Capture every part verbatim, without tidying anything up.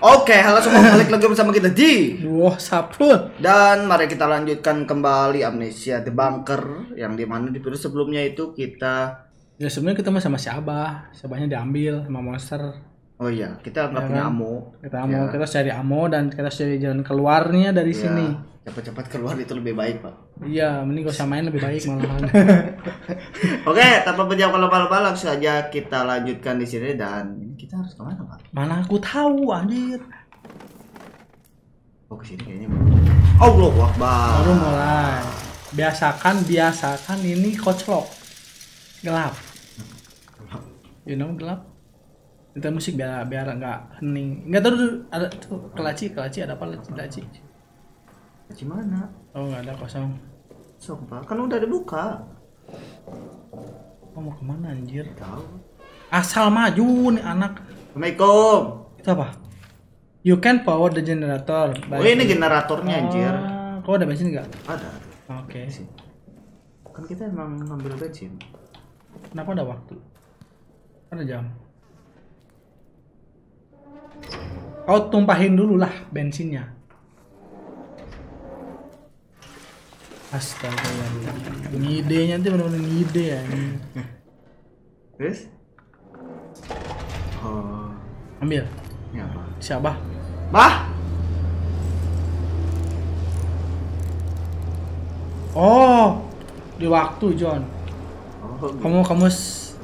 Oke, halo semua, balik lagi bersama kita di Wah, saplun. Dan mari kita lanjutkan kembali Amnesia The Bunker. Yang dimana di video sebelumnya itu kita Ya sebenarnya kita mah sama si Abah, Abahnya diambil sama monster. Oh iya, kita nggak Ya punya kan? ammo. Kita ammo, Ya. kita cari ammo dan kita cari jalan keluarnya dari Ya, sini. cepat-cepat keluar itu lebih baik, Pak. Iya, mending gak usah main lebih baik malahan. Oke, tanpa berjam lama-lama langsung saja kita lanjutkan di sini. Dan ini kita harus kemana, Pak? Mana aku tahu anjir. Oh, ke sini kayaknya. Allahu Akbar. Baru mulai. Biasakan, biasakan ini koclok. Gelap. You know, gelap. Kita musik biar biar enggak hening. Enggak tahu tuh ada tuh kelaci, kelaci ada apa kelaci? Di mana? Oh, enggak ada kosong. Sok, Pak. Kan udah dibuka. Oh, mau kemana anjir? Tahu. Asal maju nih anak. Assalamualaikum. Itu apa? You can power the generator. Oh, ini generatornya anjir. Ah, kau ada bensin enggak? Ada. Oke. Kan kita emang ngambil bensin. Kenapa ada waktu? Ada jam. Kau tumpahin dulu lah bensinnya. Astaga, ngidenya tuh bener-bener ngide ya ini. Terus? Oh, Ambil. ini apa? Siapa? Bah! Oh, di waktu John. Oh, Kamu kamu s-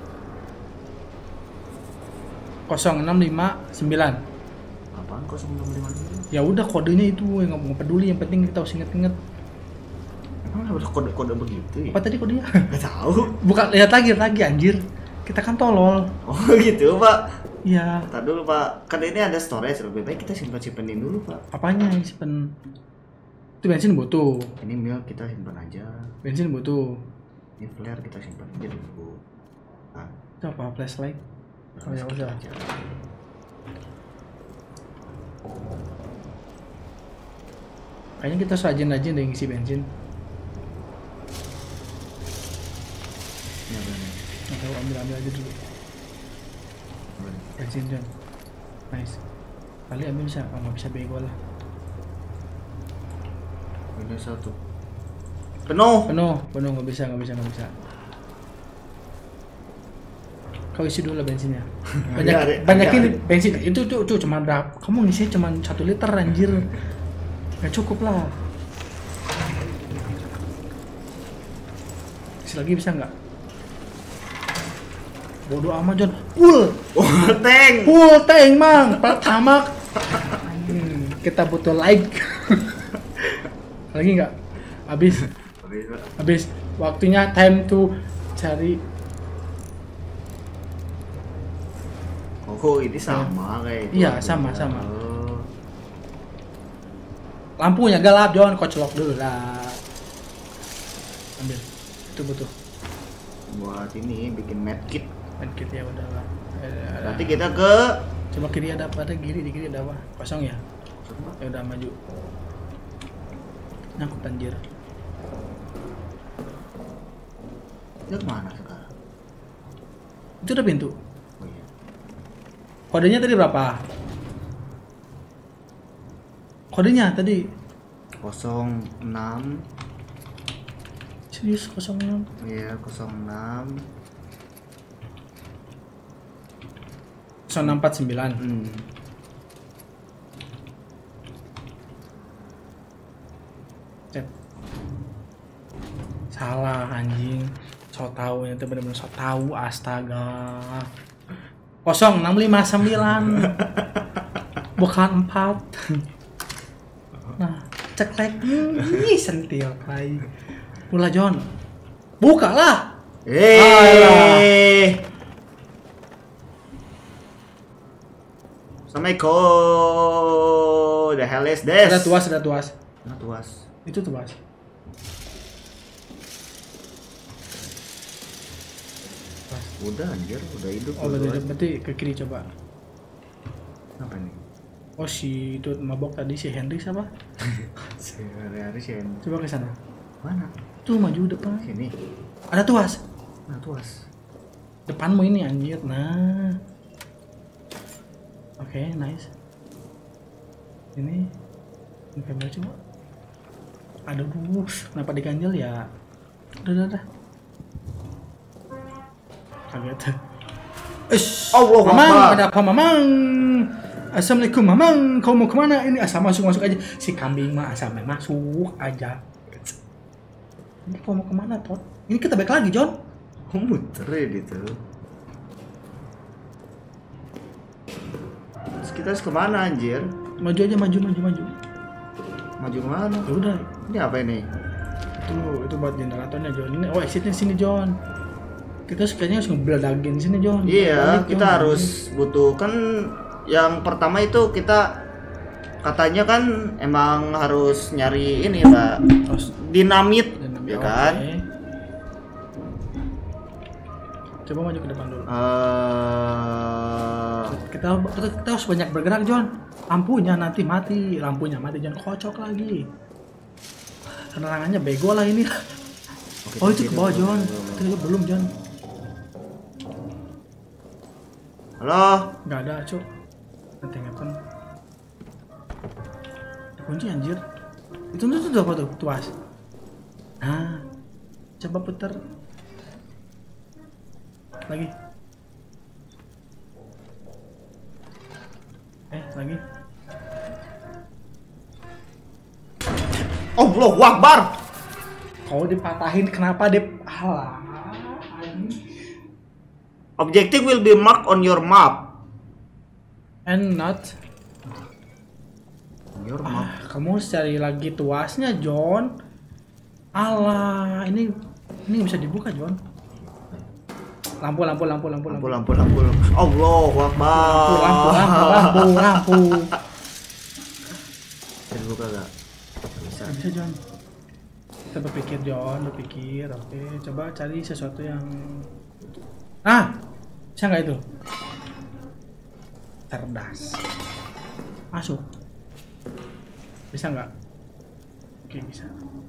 nol enam lima sembilan. apaan kok sembilan lima lima? Ya udah kodenya itu yang nggak peduli, yang penting kita harus inget-inget. Emang ada kode-kode begitu ya? Apa tadi kodenya? Gak tahu. Bukan, lihat lagi, lihat lagi anjir. Kita kan tolol. Oh gitu, Pak. Iya. Ntar dulu, Pak. Kan ini ada storage, lebih baik kita simpan-simpanin dulu, Pak. Apanya yang simpen? Itu bensin butuh. Ini milk kita simpan aja. Bensin butuh. Ini flare kita simpan aja dulu. Nah, Itu apa? Flashlight? Oh ya udah. aja. Kayaknya kita harus rajin-rajin deh ngisi bensin. Ini apa nih? Nggak tahu, ambil-ambil aja dulu. Apa nih? Bensin John. Nice. Kali ambil bisa, oh, nggak bisa bego lah. Ini satu. Penuh. Penuh, penuh nggak bisa, nggak bisa, nggak bisa. Kau isi dulu lah bensinnya. Banyak, Ada, ada, banyakin ada. bensin itu tuh, tuh cuma berapa? Kamu ngisi cuma satu liter anjir. Nggak cukup lah. Isi lagi bisa nggak? Bodoh amat John. Full, Oh, tank. full tank mang. Pertama. Hmm, kita butuh like. Lagi nggak? Habis. Habis, Pak. Habis. Waktunya time to cari. Oh, ini sama kayak itu. Iya, sama, sama. Oh. Lampunya gelap John, koclok dulu lah. Ambil. Itu butuh. Buat ini bikin medkit. Medkit ya udah lah. Ada- Nanti kita ke Coba kiri ada apa? Ada kiri, di kiri ada apa? Kosong ya? Ya udah maju. Nyangkut anjir. ya kemana sekarang? Itu udah pintu. Oh iya. Kodenya tadi berapa? Kodenya tadi nol enam. serius nol enam. Iya, nol enam. nol enam empat sembilan. Hmm. Cep. Salah anjing. So tahu itu benar-benar so tahu, astaga. nol enam lima sembilan. Bukan empat. Nah, cek lagi. Ih, sentil kai. Mula John. Bukalah. Eh. Assalamualaikum. The hell is this? Ada tuas, ada tuas. Nah, tuas. Itu tuas. Udah anjir, udah hidup. Oh, duluan. berarti, berarti ke kiri coba. Apa nih? Oh, si itu mabok tadi si Henry siapa? Sehari-hari sih. Coba ke sana. Mana? Tuh maju depan. Sini. Ada tuas. Nah, tuas. Depanmu ini anjir. Nah. Oke, okay, nice. Ini ini kamera coba. Aduh, kenapa diganjel ya? Udah, udah, udah. Kaget. Ish, Allah Mamang, Akbar. ada apa Mamang? Assalamualaikum Mamang, kau mau kemana? Ini asal masuk masuk aja. Si kambing mah asal main masuk aja. Ini kau mau kemana Tot? Ini kita balik lagi John. Oh, muter ya gitu. Terus kita harus kemana anjir? Maju aja, maju, maju, maju. Maju kemana? Ya udah, Ini apa ini? itu itu buat generatornya John. Ini oh exitnya sini John. Kita sekalian harus ngebledagin sini John. Iya, Balik, kita John. harus butuh kan yang pertama itu kita katanya kan emang harus nyari ini Pak, Terus dinamit, dan ya oke. kan? Coba maju ke depan dulu. Eh, Kita, kita kita harus banyak bergerak John. Lampunya nanti mati, lampunya mati John, kocok lagi. Penerangannya bego lah ini. oke, Oh itu kita ke bawah belum, John. belum, belum. Kita belum John. Halo, Nggak ada cuk. Nanti ngapain? Kunci anjir. Itu itu tuh apa tuh? Tuas. Nah, coba putar. Lagi. Eh, lagi. Allahu Akbar. Kau dipatahin kenapa dip? Alah. Objective will be marked on your map. And not. Your Ah, map. kamu harus cari lagi tuasnya, John. Alah, ini ini bisa dibuka, John. Lampu, lampu, lampu, lampu, Lampu, lampu. lampu, lampu. Allahu Akbar. Lampu, lampu, lampu, lampu, lampu. Bisa dibuka gak? Bisa. Nggak bisa, John. Kita berpikir, John, berpikir. Oke, coba cari sesuatu yang. Ah, bisa nggak itu? Cerdas. Masuk. Bisa nggak? Oke, bisa.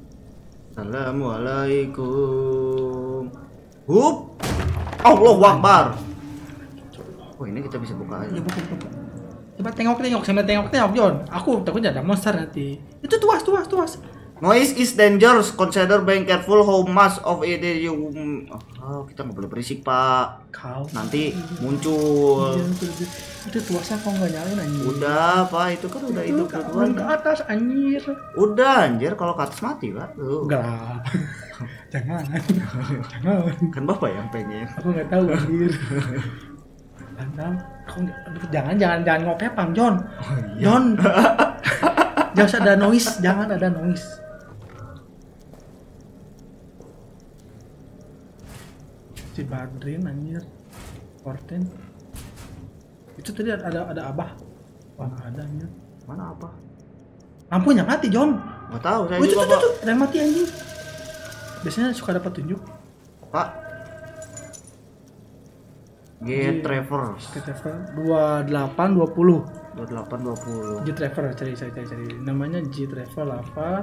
Assalamualaikum. Hup. Allahu Akbar. Oh, ini kita bisa buka aja. Ya, buka, buka. Coba tengok, tengok, sambil tengok, tengok, John. Aku takut ada monster nanti. Itu tuas, tuas, tuas. Noise is dangerous. Consider being careful how much of it you. Oh, kita nggak boleh berisik, Pak. Kau. Nanti muncul. Iya, itu, itu, itu tuasnya kau nggak nyalain anjir. Udah, Pak. Itu kan udah Itu hidup turun ke duluan. atas anjir. Udah, anjir. Kalau ke atas mati, Pak. Tuh. Gelap. Jangan. Jangan. Kan Bapak yang pengen. Aku nggak tahu anjir. Bantang. Kau nggak- jangan jangan jangan ngopepang John. John. Jangan ada noise, jangan ada noise. Si Badrin anjir. Forten. Itu tadi ada ada, ada abah. Wah, nggak ada anjir. Mana apa? Lampunya mati, John. Nggak tahu saya Oh, itu, juga, itu, Pak. itu, ada yang mati anjing. Biasanya suka dapat tunjuk. Pak. Get Travers. Ke Traver dua delapan dua puluh. dua delapan dua puluh. G Traver cari cari cari cari. Namanya G Travel apa?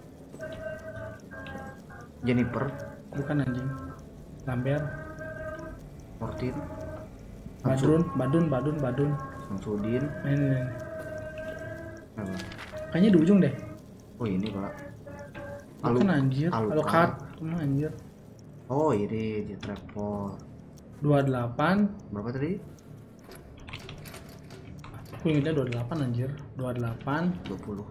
Jennifer. Bukan anjing. Lambert. Fortin. Badrun, Badun, Badun, Badun. Samsudin. Ini, ini, ini. Apa? Kayaknya di ujung deh. Oh, ini, Pak. Bukan anjir. Alucard. Alucard. Cuma anjir. Oh, ini Jet Travel. dua delapan. Berapa tadi? Aku ingetnya dua delapan anjir. dua delapan. dua puluh.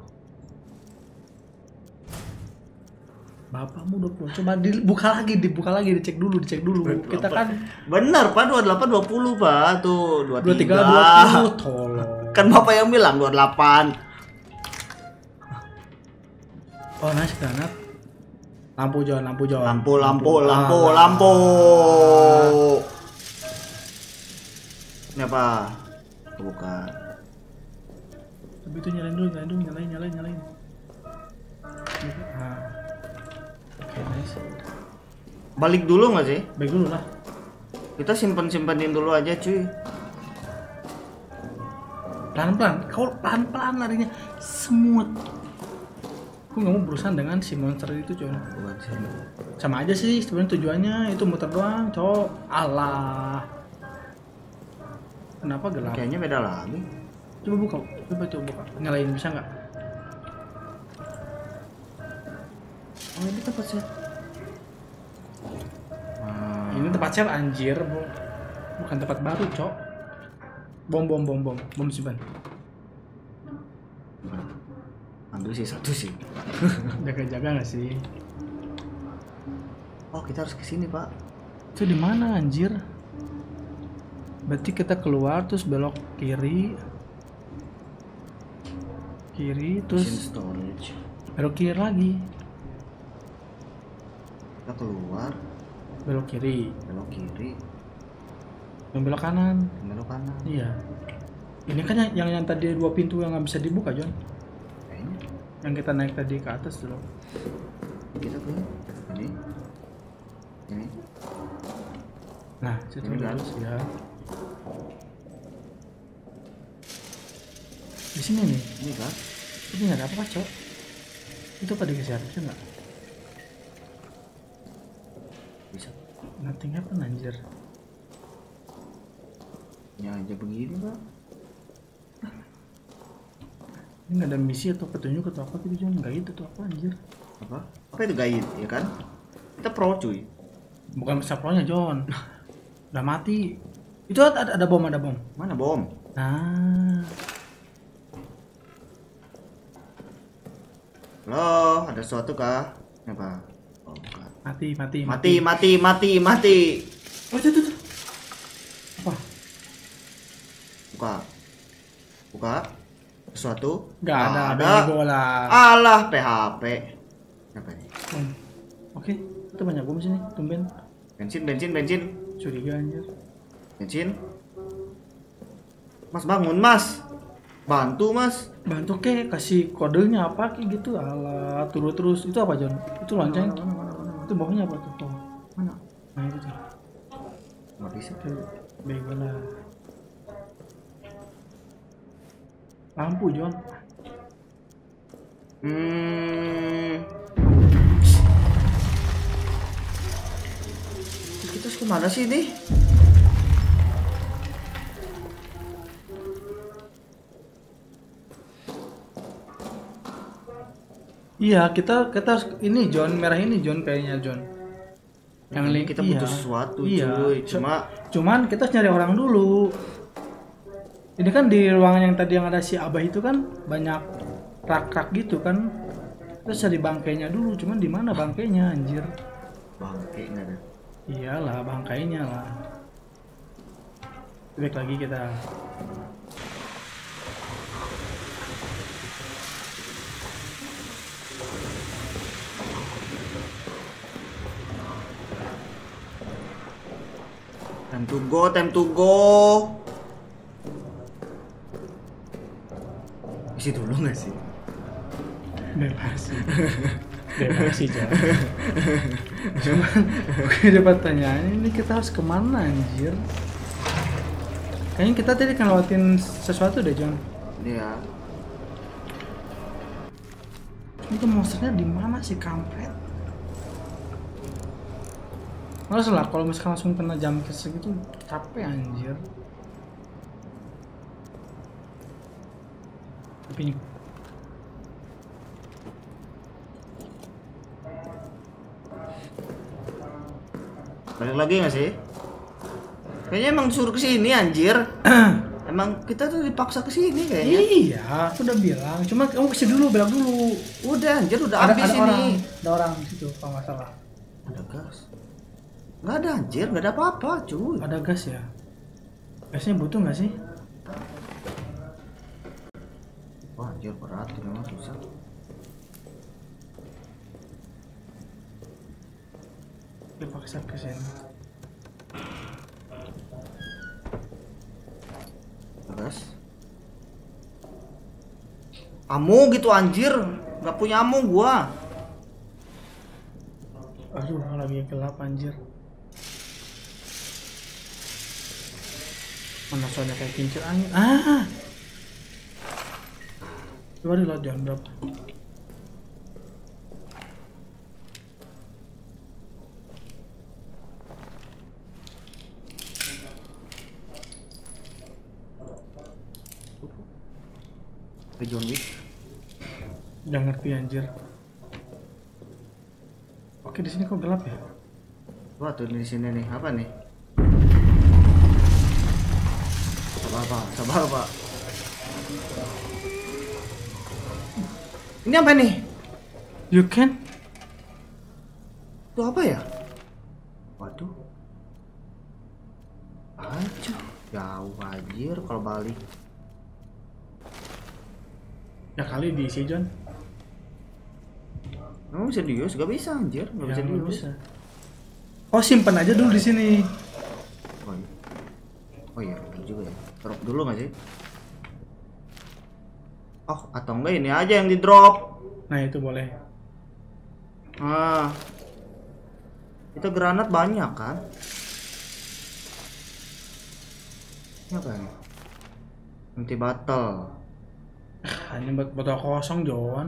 Bapakmu dua puluh. Coba dibuka lagi, dibuka lagi, dicek dulu, dicek dulu. Kita kan Benar, Pak. dua delapan dua puluh, Pak. Tuh, dua dua tiga tiga. dua puluh. Tolong. Kan Bapak yang bilang dua delapan. Oh, nice granat. Lampu John, lampu John. Lampu, lampu, lampu, Ah, lampu. Ini apa? Bukan. Tapi itu nyalain dulu, nyalain dulu, nyalain, nyalain, nyalain. Nah. Oke, nice. Balik dulu nggak sih? Baik dulu lah. Kita simpen-simpenin dulu aja, cuy. Pelan-pelan. Kau pelan-pelan larinya. Semut. Aku nggak mau berurusan dengan si monster itu, John. Bukan sih. Sama aja sih sebenarnya tujuannya itu muter doang, cowok. Alah. Kenapa gelap? Kayaknya beda lagi. Coba buka, coba coba buka. Nyalain bisa nggak? Oh ini tempat saya. Hmm. Ini tempat share anjir, bu. Bukan tempat baru, cok. Bom bom bom bom bom simpan. Ambil sih satu sih. Jaga-jaga nggak sih? Oh kita harus ke sini pak. Itu di mana anjir? Berarti kita keluar terus belok kiri. Kiri Machine terus storage. belok kiri lagi. Kita keluar, Belok kiri. belok kiri, Yang belok kanan. belok kanan. Iya. Ini kan yang yang, yang tadi dua pintu yang nggak bisa dibuka, John. Kayaknya Yang kita naik tadi ke atas dulu. kita ke ini. Ini. Nah, situ Ini kan? lurus ya. Di sini nih. Ini kan? Ini nggak ada apa-apa, cok. Itu apa digeser? Bisa nggak? Bisa. Nothing happen anjir. Ya aja begini pak. Ini nggak ada misi atau petunjuk atau apa gitu, John. Nggak itu tuh apa anjir. Apa? Apa itu guide ya kan? Kita pro cuy. Bukan sapronya, John. Udah mati. Itu ada, ada, ada bom, ada bom. Mana bom? Nah, Halo, ada sesuatu kah? Apa? Oh, bukan. mati, mati, Mati, mati, mati, mati. Oh, itu, itu, itu. Apa? Buka. Buka. Sesuatu? Nggak ada, ada. ada. bola. Alah, P H P. Apa ini? Hmm. Oke, itu banyak bom sini, tumben. Bensin, bensin, bensin. Curiga anjir. Bensin. Mas bangun, Mas. Bantu, Mas. Bantu ke, kasih kodenya apa kayak gitu. Alah, turut terus. Itu apa, John? Itu lonceng. Mana, mana, mana, mana? Itu bawahnya apa tuh? Oh. Mana? Nah, itu tuh. Nggak bisa. Itu bego lah. Lampu, John. Hmm. Kita harus kemana sih ini? Iya, kita kita harus ini John, merah ini John kayaknya John. Yang Ini link kita iya. butuh sesuatu, Iya. cuy. Cuma Cuman kita harus nyari orang dulu. Ini kan di ruangan yang tadi yang ada si Abah itu kan banyak rak-rak gitu kan. Terus cari bangkainya dulu, cuman di mana bangkainya anjir? bangke nggak ada. Iyalah bangkainya lah. Balik lagi kita. Time to go, time to go. Isi dulu nggak sih? Bebas sih. Bebas sih John. Cuman oke ada pertanyaan ini kita harus kemana anjir? Kayaknya kita tadi kan lewatin sesuatu deh John. Iya. Itu monsternya di mana sih kampret? Males lah kalau misalkan langsung kena jam segitu capek anjir. Tapi ini Balik lagi nggak sih? Kayaknya emang disuruh kesini anjir. Emang kita tuh dipaksa kesini kayaknya. iya, aku udah bilang. Cuma kamu kesini dulu, belok dulu. Udah anjir, udah Ada, habis ada ini. orang, ada orang di situ kalau nggak salah. Ada gas. Nggak ada anjir, nggak ada apa-apa cuy. Ada gas ya? Gasnya butuh nggak sih? Wah anjir berat, memang susah. Dia paksa ke sini. Gas. Amu gitu anjir, nggak punya amu gua. Aduh, lagi gelap anjir. Mana soalnya kayak kincir angin. Ah. Coba di jam berapa? Ke John Wick. Gak ngerti anjir. Oke, di sini kok gelap ya? Wah tuh di sini nih apa nih? Sabar pak, sabar pak. Ini apa nih? You can? Itu apa ya? Waduh. Aduh, jauh anjir kalau balik. Ya kali diisi John. Nggak bisa dius, gak bisa anjir, nggak Ya, bisa nggak dius. bisa. Oh simpen aja dulu di sini. Oh iya, oh iya bener juga ya. Drop dulu nggak sih? Oh atau enggak ini aja yang di drop. Nah itu boleh. Ah, itu granat banyak kan? Ini apa ini? Anti battle. Ah, ini buat botol kosong John.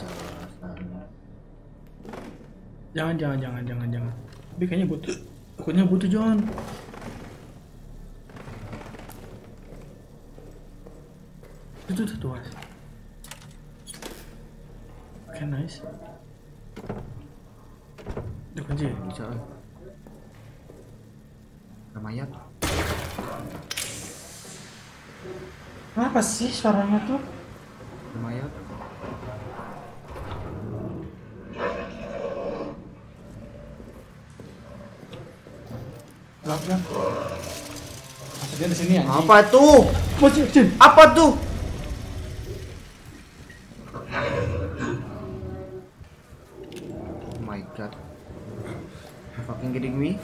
Jangan jangan jangan jangan jangan. Tapi kayaknya butuh. Takutnya butuh John. Itu tuh tuh. Oke nice. Udah kunci ya? Bisa. eh. Ada mayat. Kenapa sih suaranya tuh? Ada mayat. Gelap kan? Masa dia di sini ya? Apa tuh? Masih Jin. Apa tuh? Oh my god. You fucking kidding me?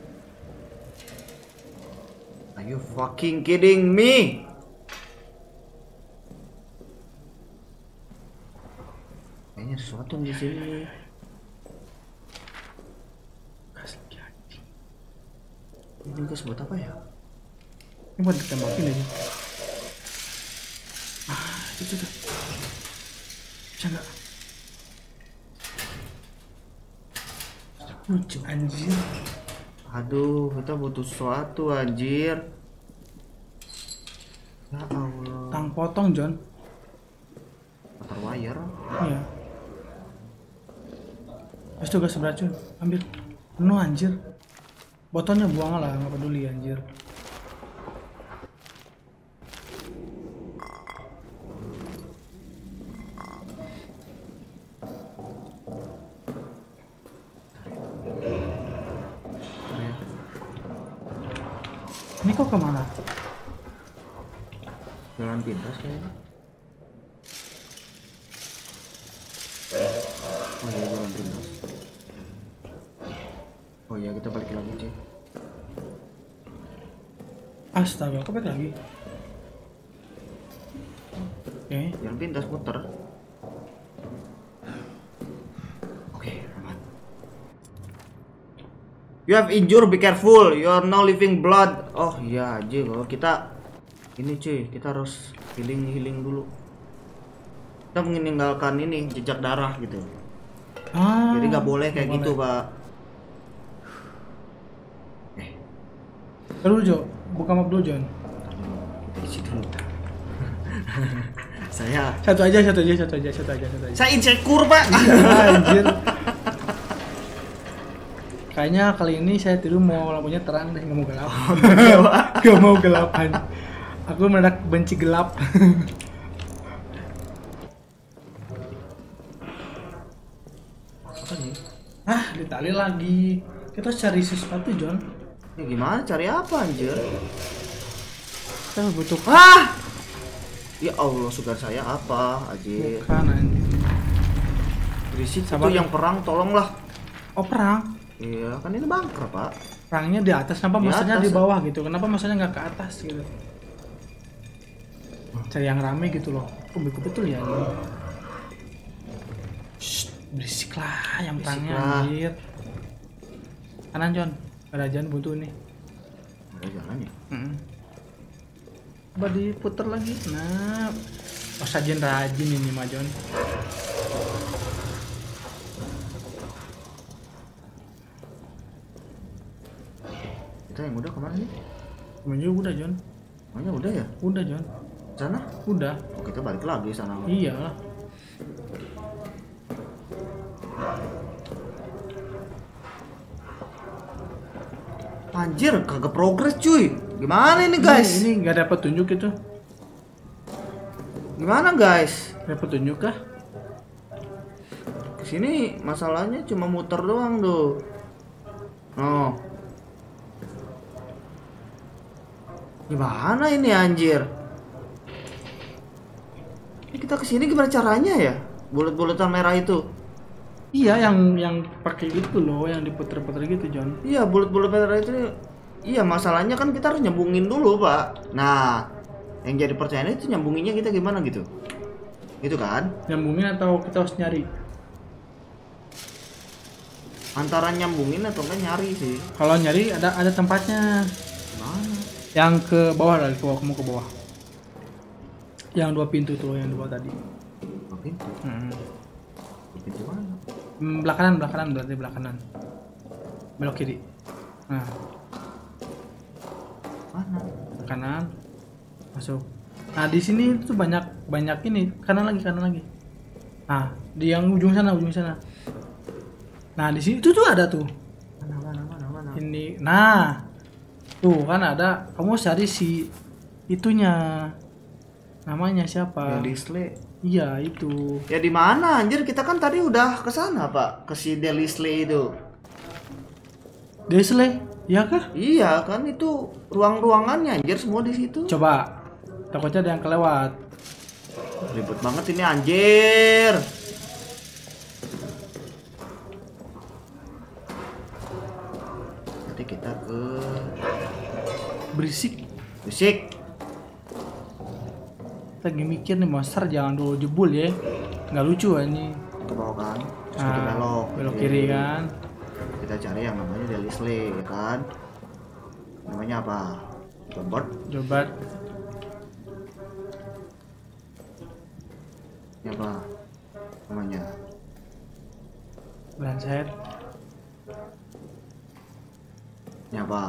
Are you fucking kidding me? Kayaknya sesuatu di sini. Ini gas buat apa ya? Ini buat ditembakin aja. Ah, itu tuh. Bisa nggak? Lucu anjir. Aduh, kita butuh sesuatu anjir. Ya Allah. Tang potong John. Motor wire. Iya. Terus tuh gas beracun. Ambil. Penuh anjir. Botolnya buang lah, nggak peduli anjir. Ini kok kemana? Jalan pintas kayaknya. Oh iya jalan pintas. Oh iya kita balik lagi cuy. Astaga, kok balik lagi? Oke. Jalan pintas muter. Oke aman. You have injured, be careful. You are now living blood. Oh iya aja kalau kita ini cuy, kita harus healing healing dulu. Kita meninggalkan ini jejak darah gitu. Ah, Jadi nggak boleh kayak nggak gitu boleh. pak. Eh, Terus Jo, buka map dulu John. kita isi dulu. Saya Satu aja, satu aja, satu aja, satu aja, satu aja. saya insecure pak. Anjir. Kayaknya kali ini saya tidur mau lampunya terang deh, nggak mau gelap. Nggak mau gelapan. Aku mendadak benci gelap. Apa nih? Ah, ditali lagi. Kita harus cari sesuatu John. Ya gimana cari apa anjir? Kita butuh Ah! Ya Allah, sugar saya apa anjir? bukan anjir. Berisik itu Sabar. yang perang tolonglah. Oh perang. Iya, kan ini bunker, Pak. Perangnya di atas, kenapa Di masanya atas, di ya? bawah gitu? Kenapa masanya nggak ke atas gitu? Cari yang rame gitu loh. Kok begitu betul ya ini? Shh, berisik lah yang Berisik perangnya lah. anjir. Kanan John, ada jalan buntu nih. Ada jalan ya? Mm. Coba diputer lagi. Nah, oh sajian rajin ini mah John. Kita yang udah kemana nih? Temen juga udah John. Makanya udah ya? Udah John. Sana? Udah. Oh, kita balik lagi sana. Iya. Anjir, kagak progres cuy. Gimana ini guys? Ini nggak ada petunjuk itu. Gimana guys? Ada petunjuk kah? Kesini masalahnya cuma muter doang tuh. Oh. Gimana ini anjir? Ini kita kesini gimana caranya ya? Bulat-bulatan merah itu. Iya, yang yang pakai gitu loh, yang diputer-puter gitu, John. Iya, bulat-bulat merah itu. Iya, masalahnya kan kita harus nyambungin dulu, Pak. Nah, yang jadi pertanyaan itu nyambunginnya kita gimana gitu? Gitu kan? Nyambungin atau kita harus nyari? Antara nyambungin atau enggak nyari sih. Kalau nyari ada ada tempatnya. Mana? Yang ke bawah lah, ke bawah, kamu ke bawah. Yang dua pintu tuh, yang dua tadi. Dua pintu. Hmm. Dua pintu mana? Hmm, belakangan, belakangan berarti belakangan. Belok kiri. Nah, Mana? kanan. Masuk. Nah, di sini tuh banyak banyak ini, kanan lagi, kanan lagi. Nah, di yang ujung sana, ujung sana. Nah, di sini itu tuh ada tuh. Mana mana mana mana? Ini. Nah. Tuh kan ada. Kamu cari si itunya. Namanya siapa? Delisle. Iya, itu. Ya di mana anjir? Kita kan tadi udah ke sana, Pak. Ke si Delisle itu. Desle, iya kah? Iya, kan itu ruang-ruangannya anjir semua di situ. Coba. Takutnya ada yang kelewat. Ribet banget ini anjir. Nanti kita ke Berisik. fisik. Kita lagi mikir nih monster jangan dulu jebul ya. Nggak lucu ini. Ke bawah kan. Terus kita Nah, belok. belok kiri kan. Kita cari yang namanya Delisle ya kan. Namanya apa? Robert. Coba. Ini apa? Namanya. Blanset. Ini apa?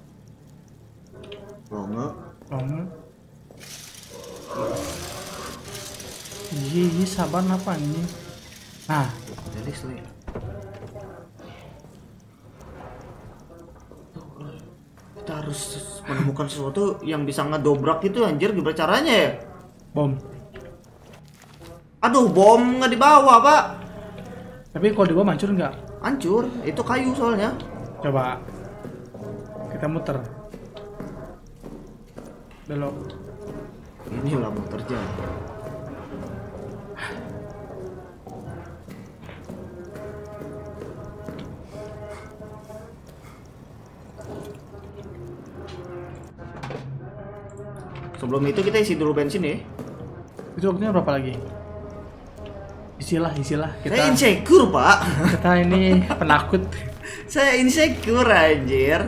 Longe. Kamu. Iya, iya sabar apa ini? Nah, Delisle. Kita harus menemukan sesuatu yang bisa ngedobrak itu anjir, gimana caranya ya? bom. Aduh, bom nggak dibawa, Pak. Tapi kalau di bawah hancur nggak? Hancur, itu kayu soalnya. Coba. Kita muter. Belok. Inilah muter jalan. Sebelum itu kita isi dulu bensin ya. Itu waktunya berapa lagi? Isilah, isilah. Kita, Saya insecure, Pak. kita ini penakut. Saya insecure anjir.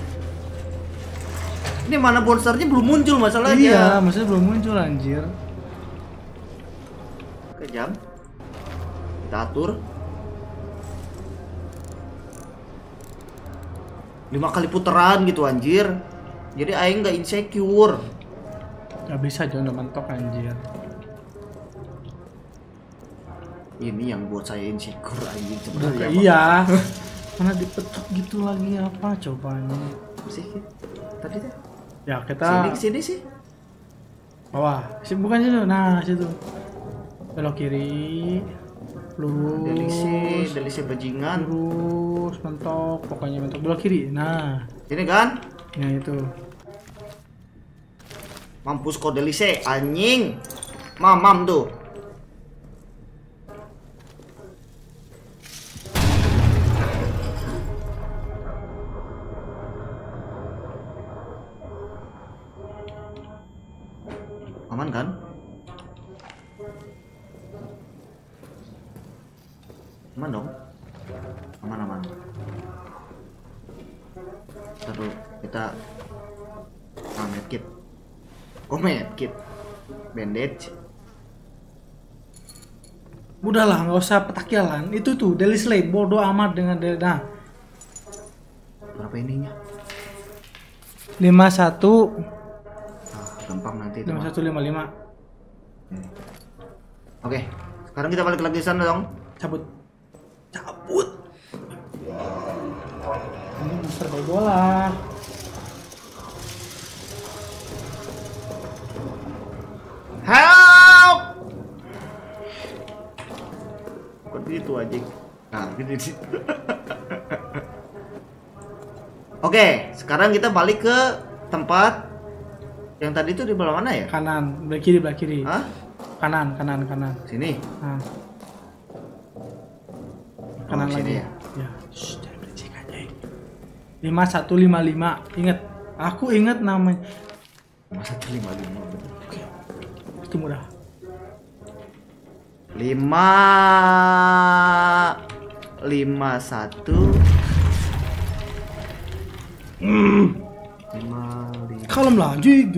Ini mana monsternya belum muncul masalahnya. Iya, maksudnya belum muncul anjir. Oke, jam. Kita atur. Lima kali putaran gitu anjir. Jadi aing nggak insecure. Gak bisa jangan mentok anjir. Ini yang buat saya insecure anjing Udah, sebenarnya. iya. Mana dipetok gitu lagi apa cobanya? Apa sih? Tadi tuh. Ya kita Sini sini sih. bawah. Si- Bukan situ. Nah, situ. Belok kiri. Lurus. Delisi, delisi bajingan. Lurus, mentok, pokoknya mentok belok kiri. Nah, Ini kan? nah itu. Mampus kok delisi anjing. Mamam tuh. Aman kan? Aman dong. Aman aman. Terus kita ah, medkit. Oh medkit. Bandage. Udahlah, nggak usah petakilan. Itu tuh Daily Slay bodoh amat dengan Daily. Nah, Berapa ininya? lima puluh satu. Ah, gampang. gampang nanti itu. lima mah. satu lima lima. Oke, sekarang kita balik lagi sana dong. Cabut. Cabut. Ini monster bego lah. Help! Kok gitu aja? Nah, gitu sih. Oke, sekarang kita balik ke tempat yang tadi itu di belah mana ya? Kanan, belah kiri, belah kiri. Hah? Kanan, kanan, kanan. Sini. Nah. Kanan Oh, lagi. sini ya? Ya. Shh, jangan berisik aja. lima satu lima lima. Ingat, aku ingat namanya. lima satu lima lima. Oke. Itu mudah. lima lima satu lima lima. Kalem lah anjing.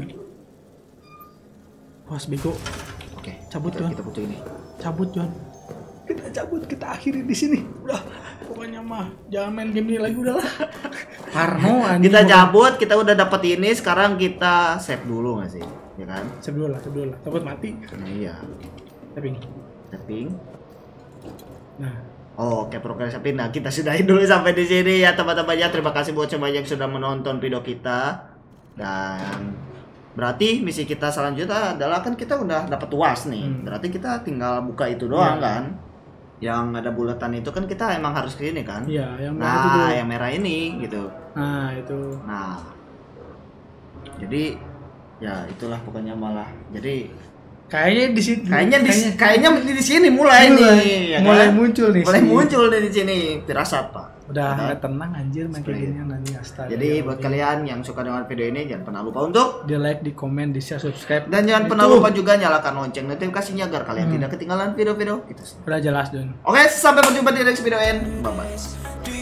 Was bego. Oke, Cabut, kita, Jon. kita putus ini. Cabut, Jon. Kita cabut, kita akhiri di sini. Udah, pokoknya mah jangan main game ini lagi udahlah. Parno anjing. Kita cabut, kita udah dapet ini, sekarang kita save dulu nggak sih? Ya kan? Save dulu lah, save dulu lah. Takut mati. Nah, iya. Tapping. Tapping. Nah, Oh, oke, progres tapi nah kita sudahin dulu sampai di sini ya teman-temannya. Terima kasih buat semuanya yang sudah menonton video kita. Dan berarti misi kita selanjutnya adalah kan kita udah dapat U A S nih. Hmm. Berarti kita tinggal buka itu doang Ya. kan. Yang ada bulatan itu kan kita emang harus ke sini kan. iya, yang merah itu tuh. Nah, yang merah ini gitu. Nah, itu. Nah. Jadi ya itulah pokoknya malah. Jadi Kayaknya di sini. kayaknya di kayaknya di sini mulai, Mulai. nih ya Mulai kan? muncul nih Mulai sini. muncul nih di sini firasat, Pak. Udah Udah. nggak tenang anjir main kayak Seperti gini nanti astaga. Jadi buat kalian yang suka dengan video ini jangan pernah lupa untuk di like, di komen, di share, subscribe. dan jangan Itu. pernah lupa juga nyalakan lonceng notifikasinya agar kalian Hmm. tidak ketinggalan video-video kita. Udah jelas, Don. Oke, sampai berjumpa di next video end. Bye bye.